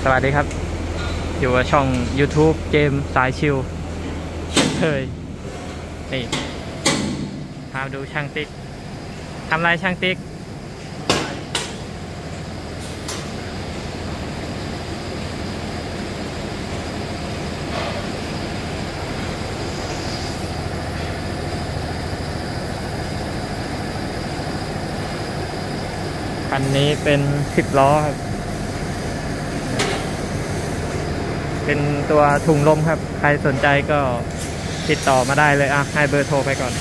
สวัสดีครับอยู่กับช่อง YouTube เกมสายชิลเคยนี่พาดูช่างติ๊กทำไรช่างติ๊กคันนี้เป็น10 ล้อครับเป็นตัวถุงลมครับใครสนใจก็ติดต่อมาได้เลยให้เบอร์โทรไปก่อน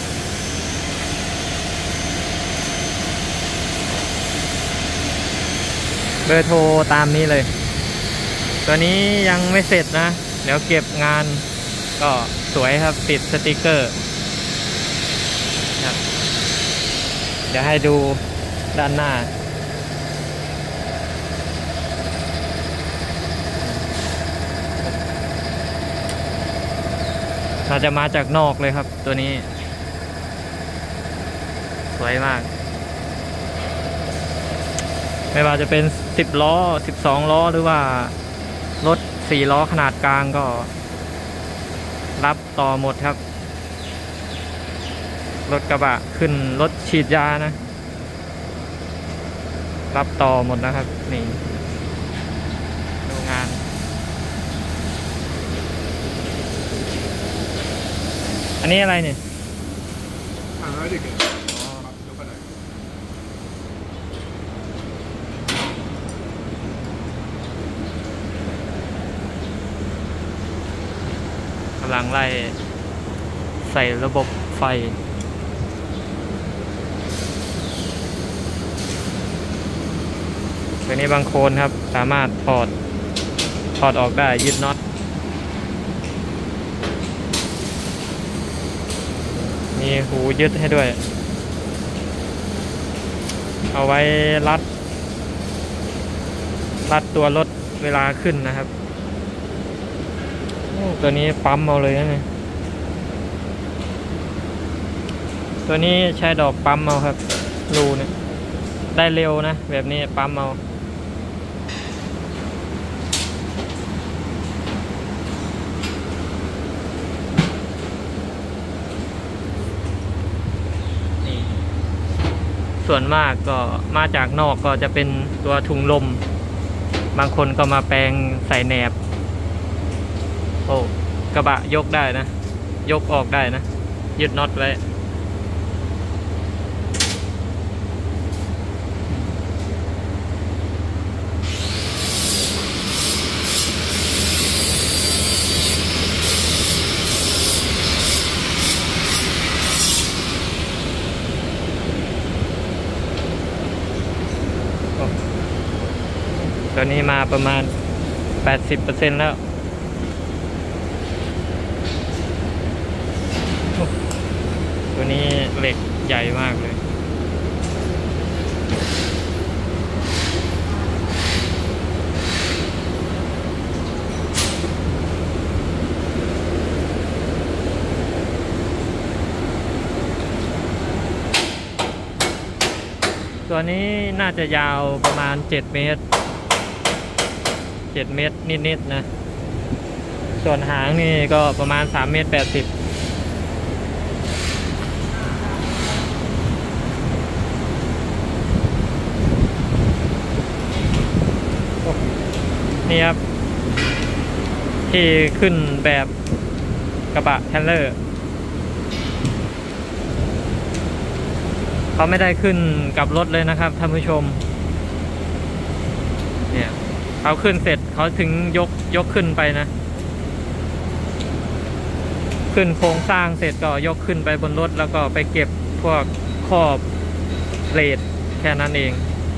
เบอร์โทรตามนี้เลยตัวนี้ยังไม่เสร็จนะเดี๋ยวเก็บงานก็สวยครับติดสติกเกอร์ครับเดี๋ยวให้ดูด้านหน้าเราจะมาจากนอกเลยครับตัวนี้สวยมากไม่ว่าจะเป็น10 ล้อ12 ล้อหรือว่ารถ4 ล้อขนาดกลางก็รับต่อหมดครับรถกระบะขึ้นรถฉีดยานะรับต่อหมดนะครับนี่ดูงานอันนี้อะไรเนี่ยอะไรดิเกตกำลังไล่ใส่ระบบไฟตัวนี้บางโคนครับสามารถถอดออกได้ยึดน็อตมีหูยึดให้ด้วยเอาไว้รัดตัวรถเวลาขึ้นนะครับตัวนี้ปั๊มเอาเลยนะเนี่ยตัวนี้ใช้ดอกปั๊มเอาครับรูเนี่ยได้เร็วนะแบบนี้ปั๊มเอาส่วนมากก็มาจากนอกก็จะเป็นตัวถุงลมบางคนก็มาแปลงใส่แหนบโอ้กระบะยกได้นะยกออกได้นะยึดน็อตไว้ตัวนี้มาประมาณ 80% แล้วตัวนี้เหล็กใหญ่มากเลยตัวนี้น่าจะยาวประมาณ7 เมตรนิดๆนะส่วนหางนี่ก็ประมาณ3.80 เมตรนี่ครับที่ขึ้นแบบกระบะเทรลเลอร์เขาไม่ได้ขึ้นกับรถเลยนะครับท่านผู้ชมเนี่ยเขาขึ้นเสร็จเขาถึงยกขึ้นไปนะขึ้นโครงสร้างเสร็จก็ยกขึ้นไปบนรถแล้วก็ไปเก็บพวกครอบเลดแค่นั้นเอง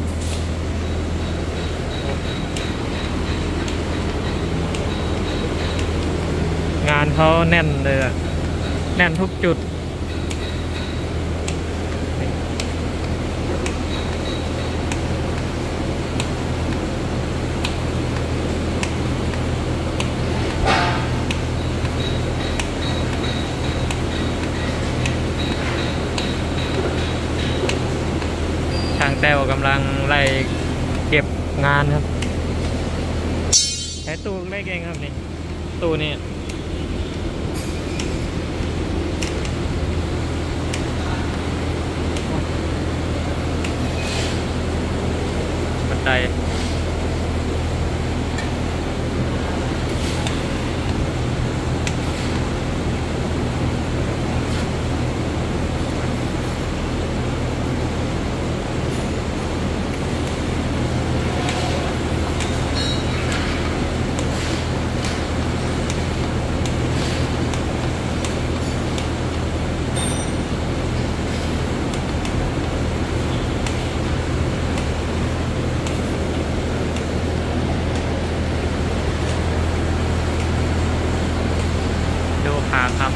งานเขาแน่นเลยแน่นทุกจุดช่างแต้วกำลังไล่เก็บงานครับตู้เล็กเองครับนี่ตู้นี้บันไดดูขาครับ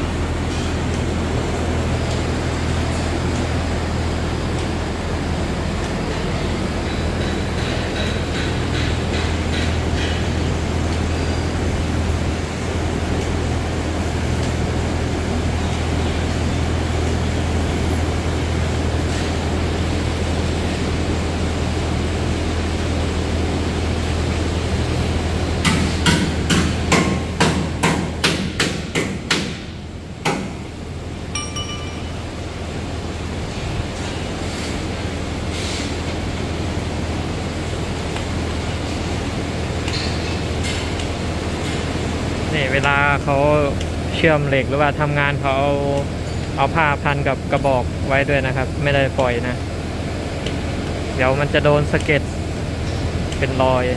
นี่เวลาเขาเชื่อมเหล็กหรือว่าทำงานเขาเอาผ้าพันกับกระบอกไว้ด้วยนะครับไม่ได้ปล่อยนะเดี๋ยวมันจะโดนสะเก็ดเป็นรอย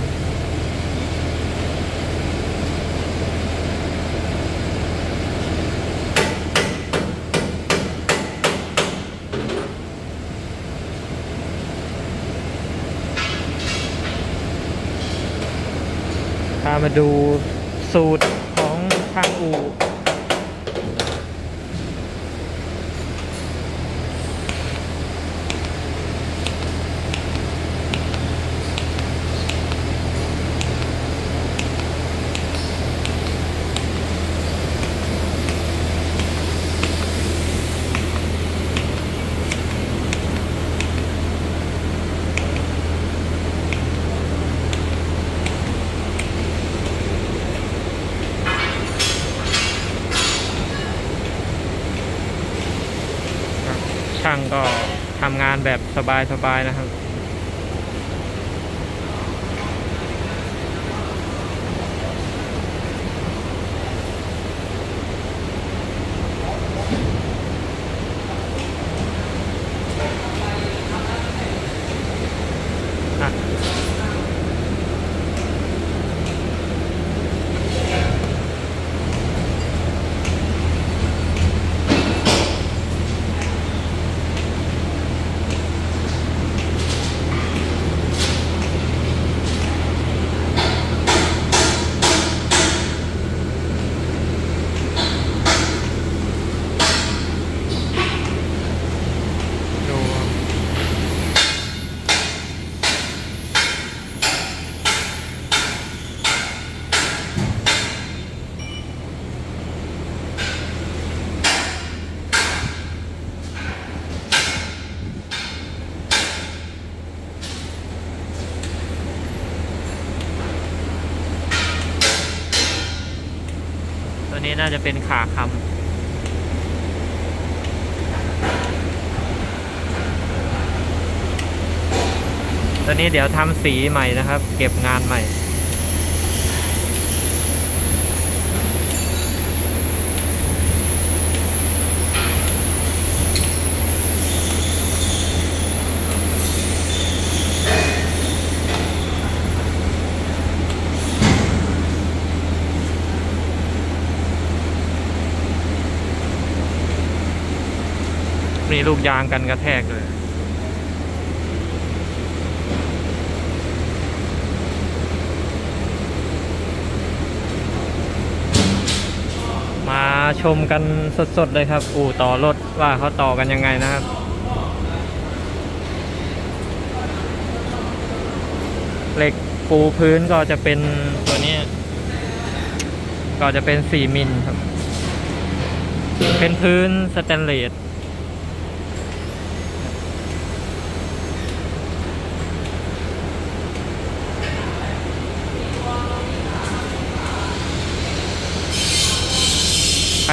พามาดูสูตรของทางอู่ช่างก็ทำงานแบบสบายๆนะครับตัวนี้น่าจะเป็นขาคำตัวนี้เดี๋ยวทำสีใหม่นะครับเก็บงานใหม่มีลูกยางกันกระแทกเลยมาชมกันสดๆเลยครับอู่ต่อรถว่าเขาต่อกันยังไงนะครับเหล็กปูพื้นก็จะเป็นตัวนี้ก็จะเป็น4 มิลครับเป็นพื้นสแตนเลส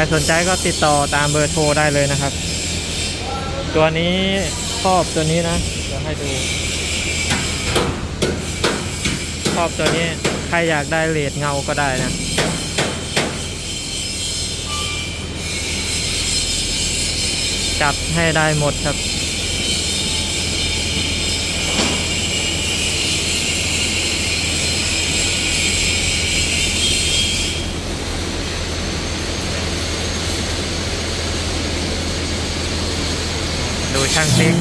สนใจก็ติดต่อตามเบอร์โทรได้เลยนะครับ ตัวนี้ครอบตัวนี้นะเดี๋ยวให้ดูครอบตัวนี้ใครอยากได้เลดเงาก็ได้นะจัดให้ได้หมดครับดูช่างติ๊ก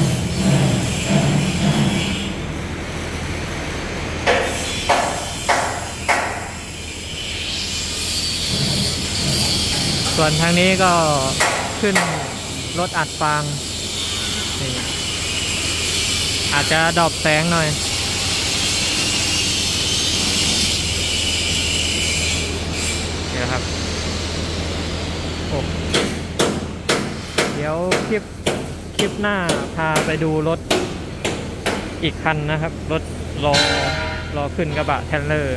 ส่วนทางนี้ก็ขึ้นรถอัดฟางนี่อาจจะดรอปแสงหน่อยเดี๋ยวครับโอ้เดี๋ยวคลิปหน้าพาไปดูรถอีกคันนะครับรถรอขึ้นกระบะเทรลเลอร์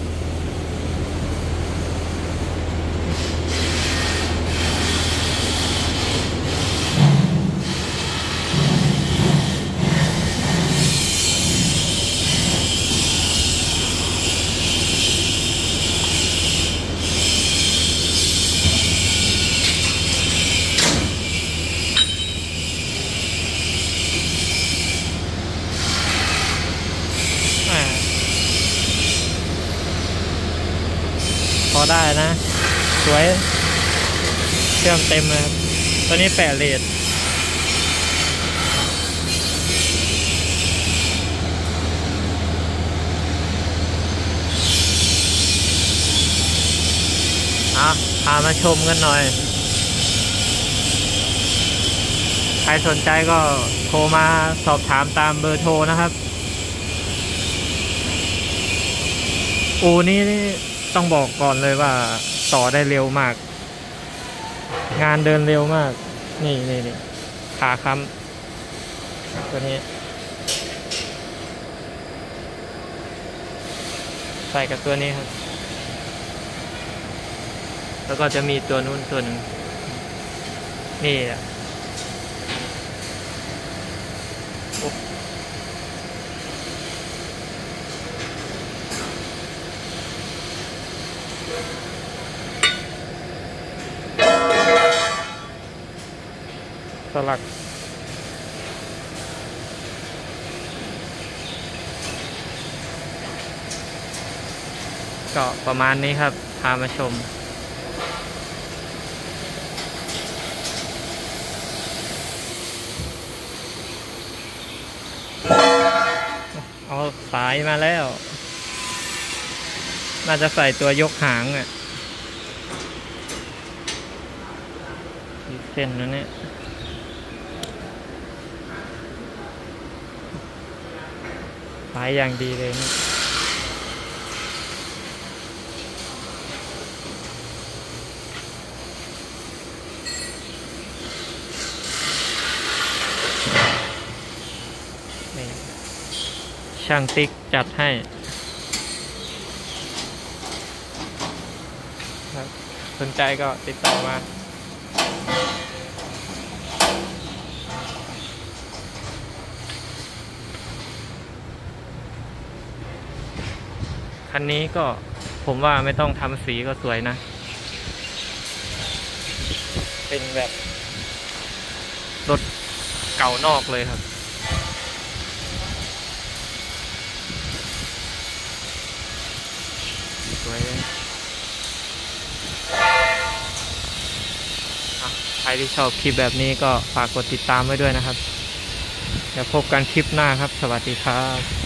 พอได้นะสวยเชื่อมเต็มเลยครับตัวนี้8เลทพามาชมกันหน่อยใครสนใจก็โทรมาสอบถามตามเบอร์โทรนะครับอูนี้ต้องบอกก่อนเลยว่าต่อได้เร็วมากงานเดินเร็วมากนี่ขาค้ำตัวนี้ใส่กับตัวนี้ครับแล้วก็จะมีตัวนู้นตัวหนึ่งนี่แหละสลักก็ประมาณนี้ครับพามาชมเอาสายมาแล้วน่าจะใส่ตัวยกหางอ่ะเส้นนั้นเนี่ยสายอย่างดีเลยนี่ช่างติ๊กจัดให้ครับสนใจก็ติดต่อมาคันนี้ก็ผมว่าไม่ต้องทำสีก็สวยนะเป็นแบบรถเก่านอกเลยครับสวยเลยใครที่ชอบคลิปแบบนี้ก็ฝากกดติดตามไว้ด้วยนะครับเดี๋ยวพบกันคลิปหน้าครับสวัสดีครับ